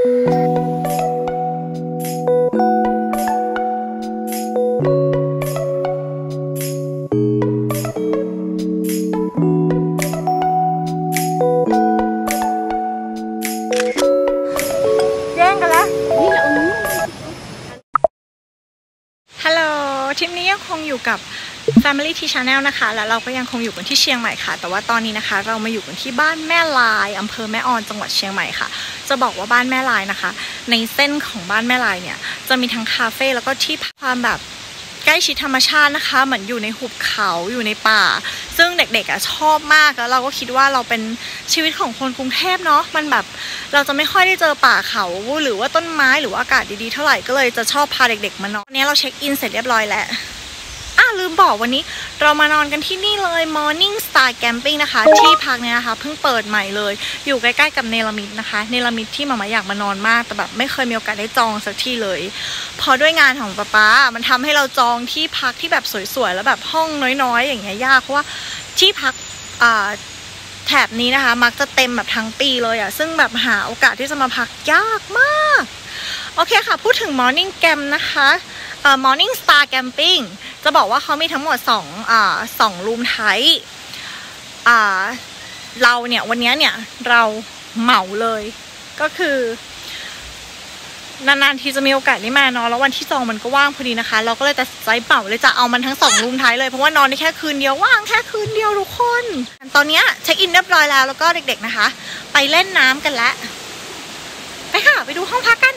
ทริปนี้ยังคงอยู่กับ Family Tea Channel นะคะแล้วเราก็ยังคงอยู่กันที่เชียงใหม่ค่ะแต่ว่าตอนนี้นะคะเรามาอยู่กันที่บ้านแม่ลายอำเภอแม่ออนจังหวัดเชียงใหม่ค่ะจะบอกว่าบ้านแม่ลายนะคะในเส้นของบ้านแม่ลายเนี่ยจะมีทั้งคาเฟ่แล้วก็ที่ความแบบใกล้ชิดธรรมชาตินะคะเหมือนอยู่ในหุบเขาอยู่ในป่าซึ่งเด็กๆชอบมากแล้วเราก็คิดว่าเราเป็นชีวิตของคนกรุงเทพเนาะมันแบบเราจะไม่ค่อยได้เจอป่าเขาหรือว่าต้นไม้หรือว่าอากาศดีๆเท่าไหร่ก็เลยจะชอบพาเด็กๆมานอนวันนี้เราเช็คอินเสร็จเรียบร้อยแล้วลืมบอกวันนี้เรามานอนกันที่นี่เลย Morning Star Camping นะคะที่พักเนี่ยนะคะเพิ่งเปิดใหม่เลยอยู่ใกล้ๆกับเนลมิตนะคะเนลมิตที่มาอยากมานอนมากแต่แบบไม่เคยมีโอกาสได้จองสักที่เลยพอด้วยงานของป๊ามันทำให้เราจองที่พักที่แบบสวยๆแล้วแบบห้องน้อยๆอย่างเงี้ยยากเพราะว่าที่พักแถบนี้นะคะมักจะเต็มแบบทั้งปีเลยซึ่งแบบหาโอกาสที่จะมาพักยากมากโอเคค่ะพูดถึง Morning Camp นะคะMorning Star Camping จะบอกว่าเขามีทั้งหมด2รูมไทป์เราเนี่ยวันนี้เนี่ยเราเหมาเลยก็คือนานๆทีจะมีโอกาสได้มาเนาะแล้ววันที่จองมันก็ว่างพอดีนะคะเราก็เลยตัดสินใจเหมาเลยจะเอามันทั้ง2รูมไทป์เลยเพราะว่านอนได้แค่คืนเดียวว่างแค่คืนเดียวทุกคนตอนนี้เช็คอินเรียบร้อยแล้วก็เด็กๆนะคะไปเล่นน้ำกันแล้วไปค่ะไปดูห้องพักกัน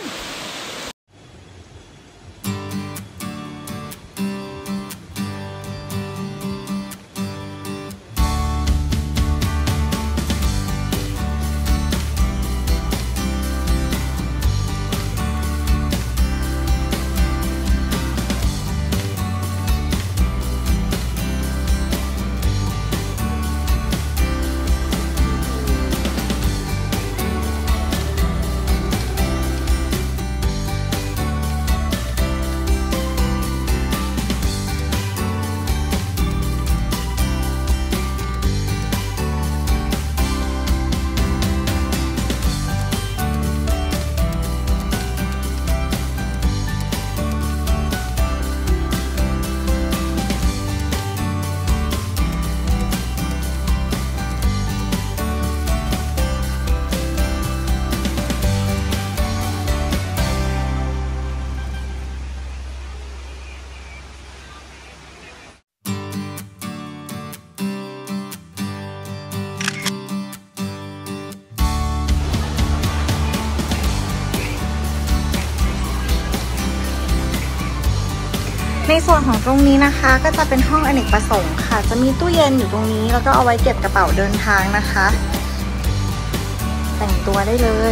ในส่วนของตรงนี้นะคะก็จะเป็นห้องอเนกประสงค์ค่ะจะมีตู้เย็นอยู่ตรงนี้แล้วก็เอาไว้เก็บกระเป๋าเดินทางนะคะแต่งตัวได้เลย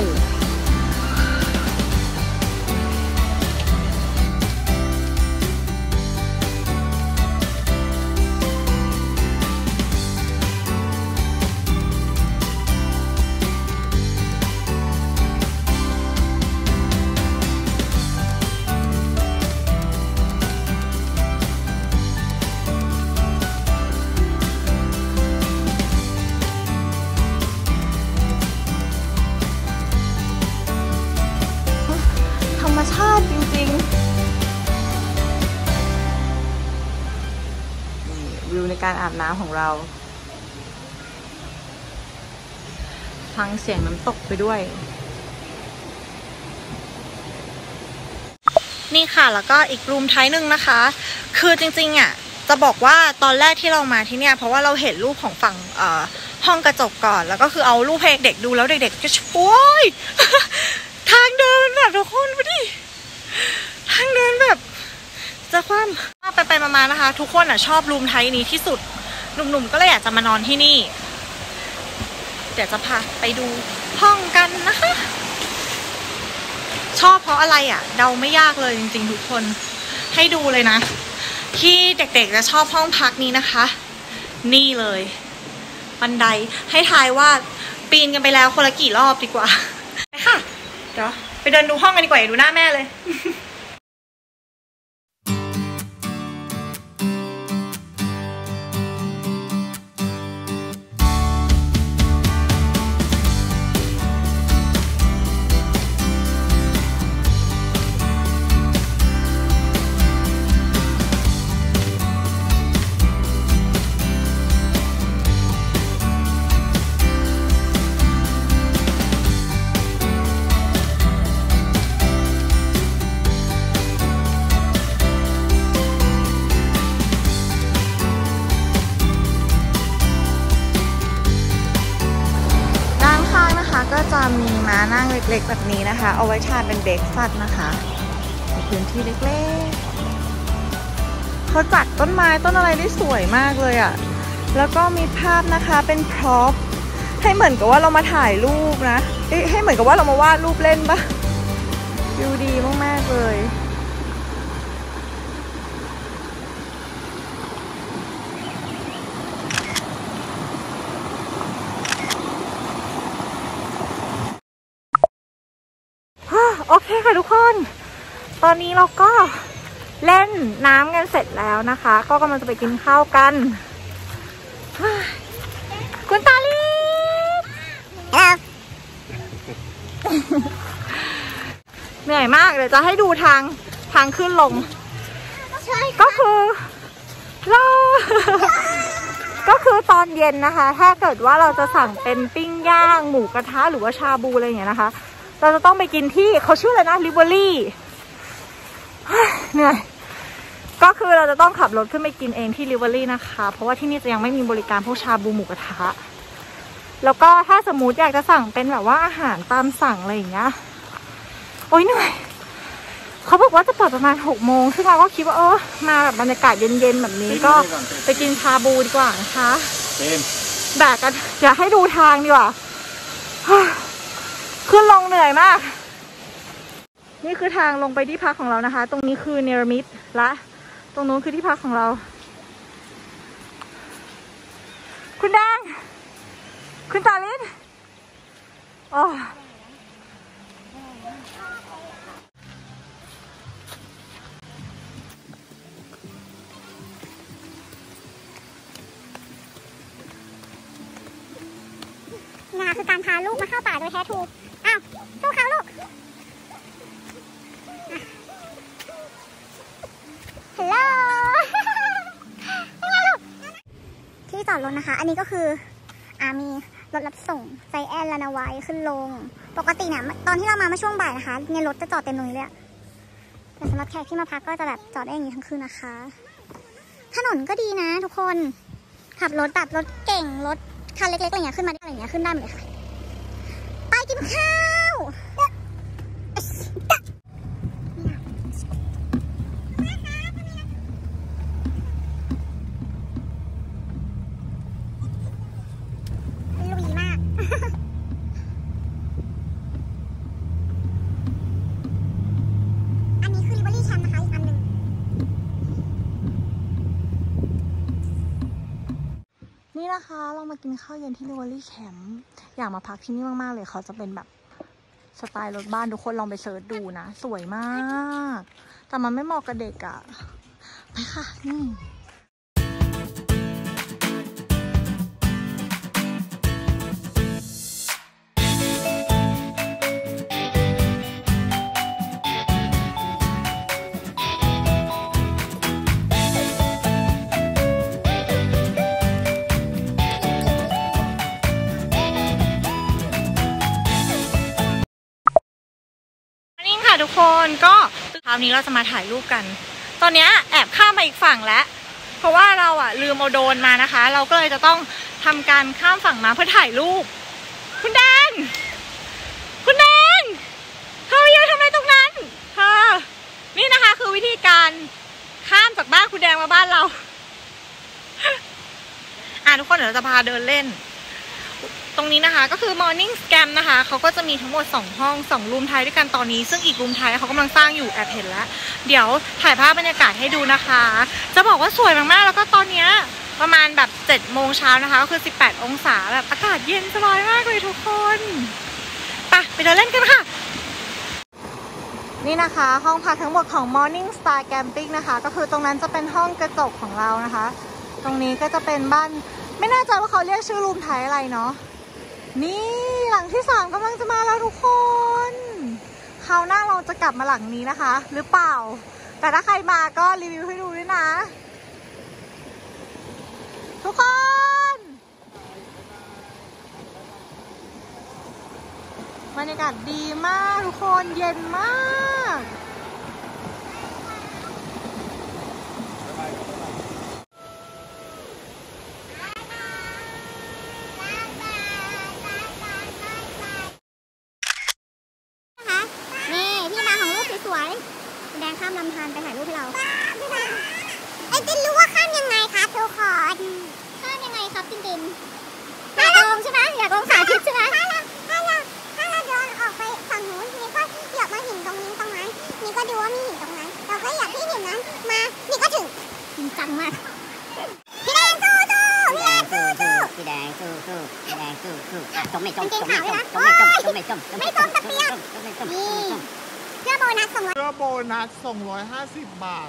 ธรรมชาติจริงๆวิวในการอาบน้ำของเราฟังเสียงน้ำตกไปด้วยนี่ค่ะแล้วก็อีกรูมไทป์หนึ่งนะคะคือจริงๆจะบอกว่าตอนแรกที่เรามาที่เนี่ยเพราะว่าเราเห็นรูปของฝั่งห้องกระจกก่อนแล้วก็คือเอารูปให้เด็กดูแล้วเด็กๆก็โอ๊ย ทางเดินแบบทุกคนไปดิทางเดินแบบจะคว่ำไปมานะคะทุกคนชอบรูมไทป์นี้ที่สุดหนุ่มๆก็เลยอยากจะมานอนที่นี่เดี๋ยวจะพาไปดูห้องกันนะคะชอบเพราะอะไรเดาไม่ยากเลยจริงๆทุกคนให้ดูเลยนะที่เด็กๆจะชอบห้องพักนี้นะคะนี่เลยบันไดให้ทายว่าปีนกันไปแล้วคนละกี่รอบดีกว่าไปค่ะเดี๋ยวไปเดินดูห้องกันดีกว่าอย่าดูหน้าแม่เลยนั่งเล็กๆแบบนี้นะคะเอาไว้ทานเป็นเบรกฟาสต์นะคะในพื้นที่เล็กๆเขาจัดต้นไม้ต้นอะไรได้สวยมากเลยอ่ะแล้วก็มีภาพนะคะเป็นพร็อพให้เหมือนกับว่าเรามาถ่ายรูปนะให้เหมือนกับว่าเรามาวาดรูปเล่นปะวิวดีมากๆเลยโอเคค่ะทุกคนตอนนี้เราก็เล่นน้ำกันเสร็จแล้วนะคะก็กำลังจะไปกินข้าวกันคุณตาลีเหนื่อยมากเดี๋ยวจะให้ดูทางขึ้นลงก็คือเราก็คือตอนเย็นนะคะถ้าเกิดว่าเราจะสั่งเป็นปิ้งย่างหมูกระทะหรือว่าชาบูอะไรอย่างเงี้ยนะคะเราจะต้องไปกินที่เขาชื่ออะไรนะริเวอรี่เหนื่อยก็คือเราจะต้องขับรถขึ้นไปกินเองที่ริเวอรี่นะคะเพราะว่าที่นี่จะยังไม่มีบริการพวกชาบูหมูกระทะแล้วก็ถ้าสมมุติอยากจะสั่งเป็นแบบว่าอาหารตามสั่งอะไรอย่างเงี้ยโอ๊ยเหนื่อยเขาบอกว่าจะเปิดประมาณ6 โมงซึ่งเราก็คิดว่ามาแบบบรรยากาศเย็นๆแบบนี้ก็ไปกินชาบูดีกว่านะคะแบกกันอยากให้ดูทางดีกว่าขึ้นลงเหนื่อยมากนี่คือทางลงไปที่พักของเรานะคะตรงนี้คือเนรมิตและตรงนู้นคือที่พักของเราคุณแดงคุณตาลิศโอ้นี่คือการพาลูกมาเข้าป่าโดยแท้ทูอ้าวสู้เขาลูกฮัลโหลที่จอดรถนะคะอันนี้ก็คือมีรถรับส่งใจแอนลานาวายขึ้นลงปกติเนี่ยตอนที่เรามาเมื่อช่วงบ่ายนะคะเนี่ยรถจะจอดเต็มตรงนี้เลยแต่สำหรับแขกที่มาพักก็จะแบบจอดได้อย่างนี้ทั้งคืนนะคะถนนก็ดีนะทุกคนขับรถแบบรถเก่งรถคันเล็กๆอะไรเงี้ยขึ้นมาได้อะไรเงี้ยขึ้นได้หมดเลยค่ะไปกินข้าวลุยมากอันนี้คือริเวอรี่แชมป์นะคะอีกอันหนึ่งนี่นะคะเรามากินข้าวเย็นที่ริเวอรี่แคมป์อยากมาพักที่นี่มากๆเลยเขาจะเป็นแบบสไตล์รถบ้านทุกคนลองไปเสิร์ชดูนะสวยมากแต่มันไม่เหมาะกับเด็กอะไปค่ะนี่ทุกคนก็คราวนี้เราจะมาถ่ายรูปกันตอนนี้แอบข้ามมาอีกฝั่งแล้วเพราะว่าเราลืมเอาโดรนมานะคะเราก็เลยจะต้องทำการข้ามฝั่งมาเพื่อถ่ายรูปคุณแดงเธอยืนทำอะไรตรงนั้นเธอนี่นะคะคือวิธีการข้ามจากบ้านคุณแดงมาบ้านเราทุกคนเดี๋ยวเราจะพาเดินเล่นตรงนี้นะคะก็คือ Morning Scam นะคะเขาก็จะมีทั้งหมด2 ห้อง2 รูมไทยด้วยกันตอนนี้ซึ่งอีกรูมไทยเขากำลังสร้างอยู่แอบเห็นแล้วเดี๋ยวถ่ายภาพบรรยากาศให้ดูนะคะจะบอกว่าสวยมากๆแล้วก็ตอนนี้ประมาณแบบ7 โมงเช้านะคะก็คือ18 องศาแบบอากาศเย็นสบายมากเลยทุกคนไปเดินเล่นกันค่ะนี่นะคะห้องพักทั้งหมดของ Morning Star Camping นะคะก็คือตรงนั้นจะเป็นห้องกระจกของเรานะคะตรงนี้ก็จะเป็นบ้านไม่แน่ใจว่าเขาเรียกชื่อรูมไทยอะไรเนาะนี่หลังที่3กำลังจะมาแล้วทุกคนคราวหน้าเราจะกลับมาหลังนี้นะคะหรือเปล่าแต่ถ้าใครมาก็รีวิวให้ดูด้วยนะทุกคนบรรยากาศดีมากทุกคนเย็นมากแดงข้ามลำธารไปถ่ายรูปให้เราไอ้ตินรู้ว่าข้ามยังไงคะทุกคนข้ามยังไงครับตินอยากลองใช่ไหมอยากลองสาธิตใช่ไหมถ้าเราเดินออกไปฝั่งนู้นนี่ก็เหยียบมาหินตรงนี้ตรงนั้นนี่ก็ดูว่ามีหินตรงนั้นเราก็เหยียบที่หินนั้นมานี่ก็ถึงจริงจังมากพี่แดงสู้พี่แดงสู้ไม่จมตะเปียกนี่เสื้อโบนัส 250 บาท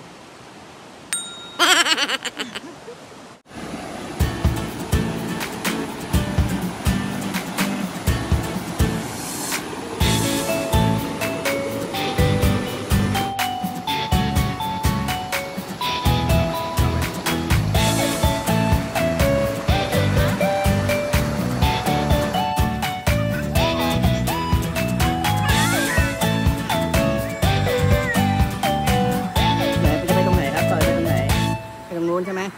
ใช่ไหม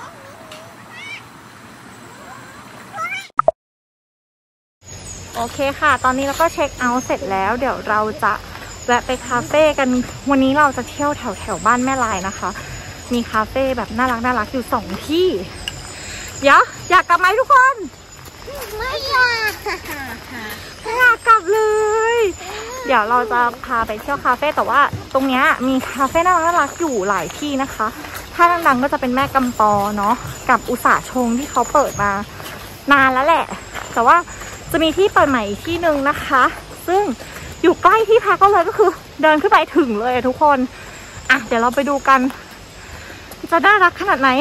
โอเคค่ะตอนนี้เราก็เช็คเอาท์เสร็จแล้วเดี๋ยวเราจะแวะไปคาเฟ่กันวันนี้เราจะเที่ยวแถวบ้านแม่ลายนะคะมีคาเฟ่แบบน่ารักอยู่2 ที่อยากกลับไหมทุกคนไม่อยากกลับเลยเดี๋ยวเราจะพาไปเที่ยวคาเฟ่แต่ว่าตรงเนี้ยมีคาเฟ่น่ารักอยู่หลายที่นะคะถ้าดังๆก็จะเป็นแม่กำปอเนาะกับอุษาชงที่เขาเปิดมานานแล้วแหละแต่ว่าจะมีที่เปิดใหม่อีกที่หนึ่งนะคะซึ่งอยู่ใกล้ที่พักก็เลยก็คือเดินขึ้นไปถึงเลยทุกคนอ่ะเดี๋ยวเราไปดูกันจะน่ารักขนาดไหน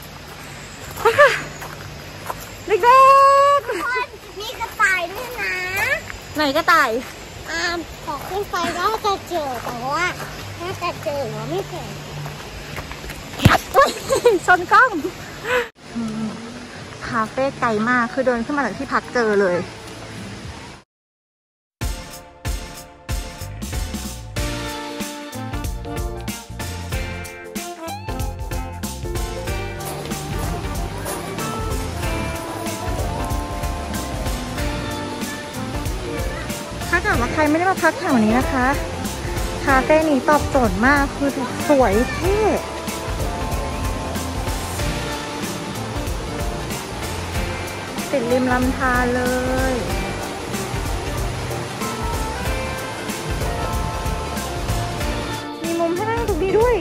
เด็กๆมีกระต่ายด้วยนะไหนกระต่ายขอขึ้นไปก็จะเจอแต่ว่าถ้าจะเจอหรือไม่เจอชนกล้องคาเฟ่ไกลมากคือเดินขึ้นมาจากที่พักเจอเลยถ้าเกิดว่าใครไม่ได้มาพักแถวนี้นะคะคาเฟ่นี้ตอบโจทย์มากคือสวยเท่ติดริมลำธารเลยมีมุมให้นั่งตรงนี้ด้วย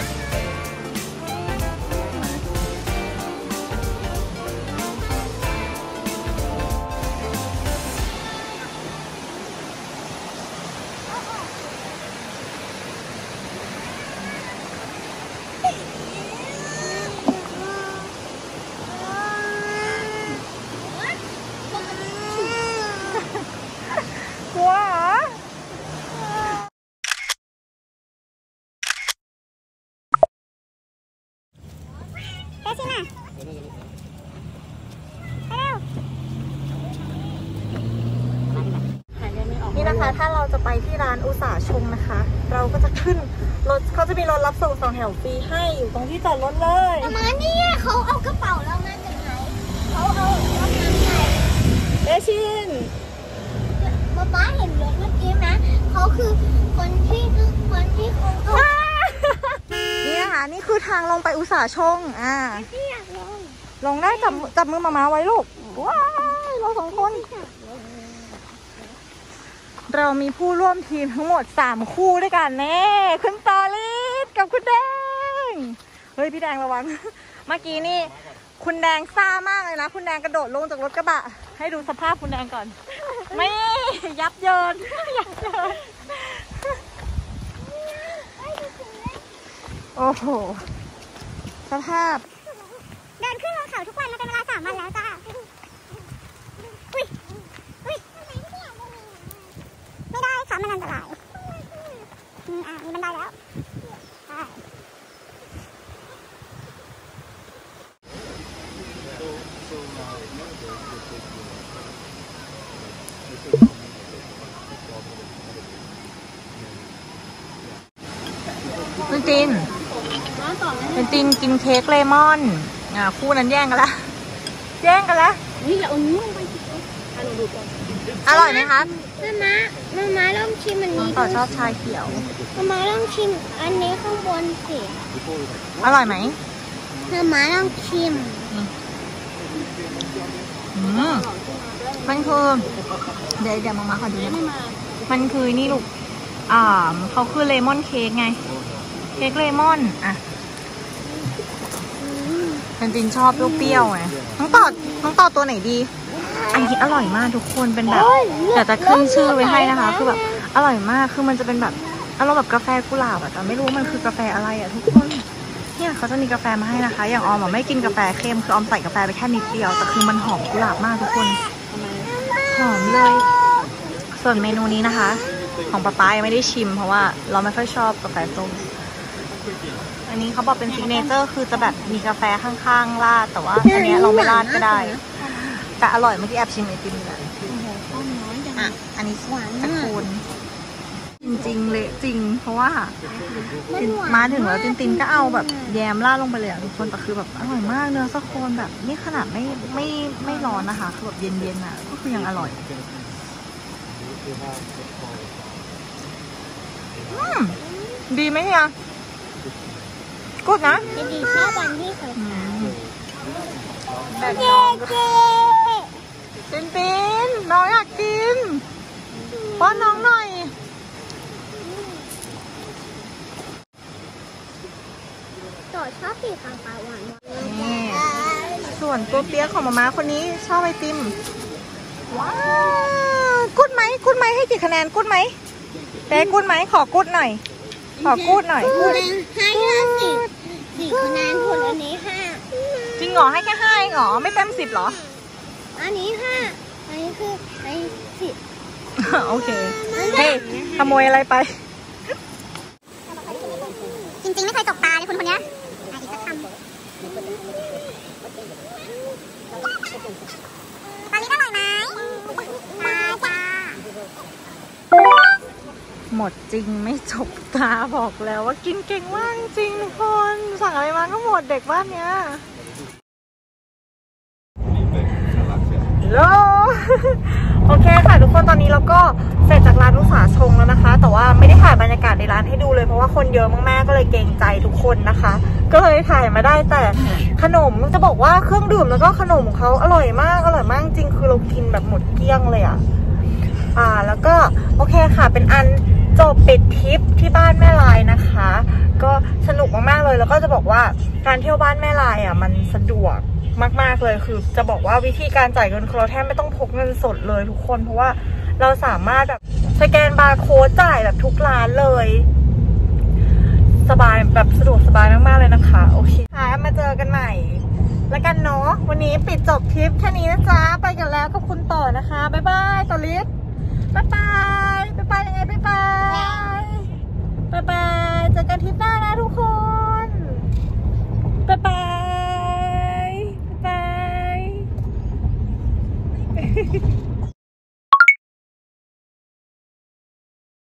นี่นะคะถ้าเราจะไปที่ร้านอุษาชงนะคะเราก็จะขึ้นรถเขาจะมีรถรับส่ง2 แถวฟรีให้อยู่ตรงที่จอดรถเลยมาเนี่ยเขาเอากระเป๋าเรามาจากไหนเขาเอาน้ำใส่เดชินป๊าเห็นรถเมื่อกี้นะเขาคือคนที่เขานี่นะคะนี่คือทางลงไปอุษาชงพี่อยากลงได้จับมือมาไว้ลูกว้าวเรา2 คนเรามีผู้ร่วมทีมทั้งหมด3 คู่ด้วยกันแน่คุณตอลิสกับคุณแดงเฮ้ยพี่แดงระวังเมื่อกี้นี่คุณแดงซ่ามากเลยนะคุณแดงกระโดดลงจากรถกระบะให้ดูสภาพคุณแดงก่อนไม่ยับเยินโอ้โหสภาพเดินขึ้นลงเขาทุกวันมาเป็นเวลา3 วันแล้วจ้าไม่ได้ค่ะมันอันตรายมีบันไดแล้วเป็นตินกินเค้กเลมอนคู่นั้นแย่งกันละนี่แหละเอานิ้วไปอร่อยไหมครับมาเริ่มชิมอันนี้ต่อชอบชาเขียวมาลองชิมอันนี้ข้างบนสิอร่อยไหมมาลองชิมมันคือเดี๋ยวมาขอดูมันคือนี่ลูกเขาคือเลมอนเค้กไงเค้กเลมอนอ่ะจริงๆชอบเปรี้ยวๆไงน้องต่อตัวไหนดีอันนี้อร่อยมากทุกคนเป็นแบบเดี๋ยวจะขึ้นชื่อไว้ให้นะคะคือแบบอร่อยมากคือมันจะเป็นแบบอารมณ์แบบกาแฟกุหลาบอะแต่ไม่รู้มันคือกาแฟอะไรอะทุกคนเนี่ยเขาจะมีกาแฟมาให้นะคะอย่างออมไม่กินกาแฟเค็มคือออมใส่กาแฟไปแค่นิดเดียวแต่คือมันหอมกุหลาบมากทุกคนหอมเลยส่วนเมนูนี้นะคะของป๊ายังไม่ได้ชิมเพราะว่าเราไม่ค่อยชอบกาแฟส้มอันนี้เขาบอกเป็นซิกเนเจอร์คือจะแบบมีกาแฟข้างๆราดแต่ว่าอันนี้เราไม่ราดก็ได้แต่อร่อยเมื่อกี้แอบชิมไอติมแล้วอ่ะอันนี้หวานตะโกนจริงๆเละจริงเพราะว่ามาถึงแล้วตินก็เอาแบบแยมราดลงไปเลยทุกคนแต่คือแบบอร่อยมากเนื้อสะโคนแบบนี่ขนาดไม่ร้อนนะคะคือแบบเย็นๆอ่ะก็คือยังอร่อยดีไหมเนี่ยกูดนะดีชอบอันที่เขาแบบน้องตินน้องอยากกินป้อนน้องหน่อยต่อชอบสีขาวหวานนี่ส่วนตัวเปี๊ยกของมาม่าคนนี้ชอบไอติมว้าวกูดไหมให้กี่คะแนนกูดไหมเป๊กกูดไหมขอกูดหน่อยกูดให้ 4 คะแนนผลอันนี้5 จริงเหรอให้แค่5เองเหรอไม่เต็ม10เหรออันนี้5อันนี้คืออันนี้10 โอเคเฮ้ยขโมยอะไรไปจริงๆไม่เคยตกปลาเลยคนนี้อีกสักคำตอนนี้อร่อยไหมมาจ้าหมดจริงไม่จบตาบอกแล้วว่ากินเก่งมากจริงทุกคนสั่งอะไรมาก็หมดเด็กบ้านเนี้ยโลโอเคค่ะทุกคนตอนนี้เราก็เสร็จจากร้านอุตสาชงแล้วนะคะแต่ว่าไม่ได้ถ่ายบรรยากาศในร้านให้ดูเลยเพราะว่าคนเยอะมากๆก็เลยเกรงใจทุกคนนะคะก็เลยถ่ายมาได้แต่ขนมจะบอกว่าเครื่องดื่มแล้วก็ขนมของเขาอร่อยมากจริงคือเรากินแบบหมดเกลี้ยงเลยอ่ะแล้วก็โอเคค่ะเป็นอันจบปิดทริปที่บ้านแม่ลายนะคะก็สนุกมากๆเลยแล้วก็จะบอกว่าการเที่ยวบ้านแม่ลายอ่ะมันสะดวกมากๆเลยคือจะบอกว่าวิธีการจ่ายเงินเราแทบไม่ต้องพกเงินสดเลยทุกคนเพราะว่าเราสามารถแบบสแกนบาร์โค้ดจ่ายแบบทุกร้านเลยสบายแบบสะดวกสบายมากๆเลยนะคะโอเคค่ะมาเจอกันใหม่แล้วกันเนาะวันนี้ปิดจบทริปแค่นี้นะจ๊ะไปกันแล้วกับคุณต่อนะคะบ๊ายบายต่อลิฟบ๊ายบายยังไงบ๊าย